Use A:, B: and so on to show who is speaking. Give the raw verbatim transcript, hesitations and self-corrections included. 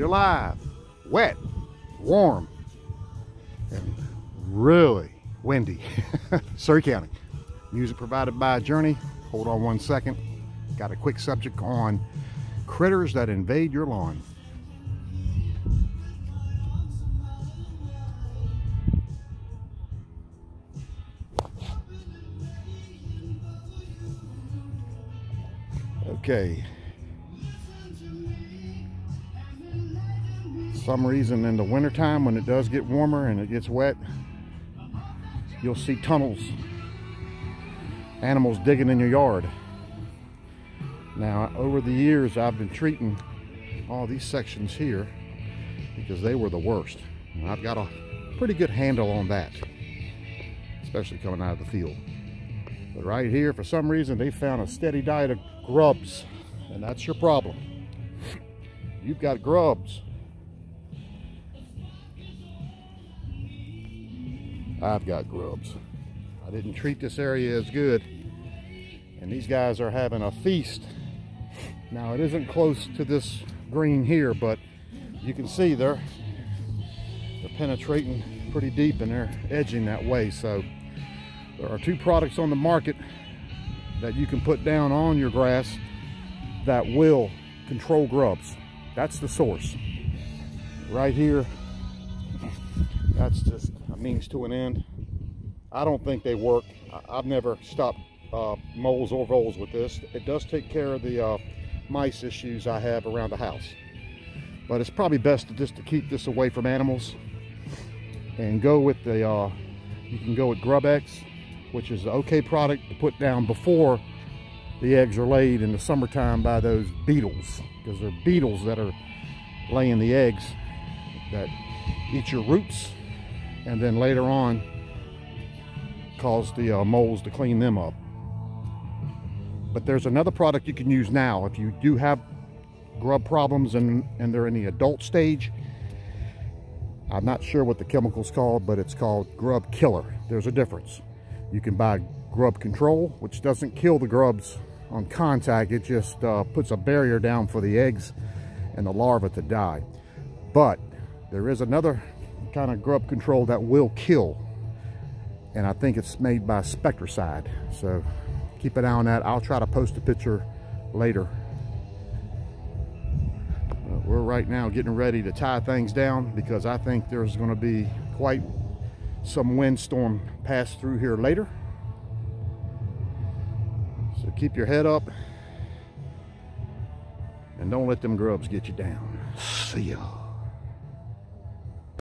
A: You're live, wet, warm, and really windy. Surrey County. Music provided by Journey. Hold on one second. Got a quick subject on critters that invade your lawn. Okay. Some reason in the wintertime when it does get warmer and it gets wet, you'll see tunnels, animals digging in your yard. Now, over the years, I've been treating all these sections here because they were the worst. And I've got a pretty good handle on that, especially coming out of the field. But right here, for some reason, they found a steady diet of grubs, and that's your problem. You've got grubs. I've got grubs. I didn't treat this area as good, and these guys are having a feast. Now, it isn't close to this green here, but you can see they're they're penetrating pretty deep and they're edging that way. So there are two products on the market that you can put down on your grass that will control grubs. That's the source. Right here, that's just a means to an end. I don't think they work. I've never stopped uh, moles or voles with this. It does take care of the uh, mice issues I have around the house. But it's probably best to just to keep this away from animals and go with the, uh, you can go with Grubs, which is an okay product to put down before the eggs are laid in the summertime by those beetles, because they're beetles that are laying the eggs that eat your roots and then later on cause the uh, moles to clean them up. But there's another product you can use now if you do have grub problems and, and they're in the adult stage. I'm not sure what the chemical's called, but it's called Grub Killer. There's a difference. You can buy Grub Control, which doesn't kill the grubs on contact. It just uh, puts a barrier down for the eggs and the larvae to die. But there is another kind of grub control that will kill, and I think it's made by Spectracide. So keep an eye on that. I'll try to post a picture later. Uh, we're right now getting ready to tie things down because I think there's going to be quite some windstorm pass through here later. So keep your head up and don't let them grubs get you down. See ya.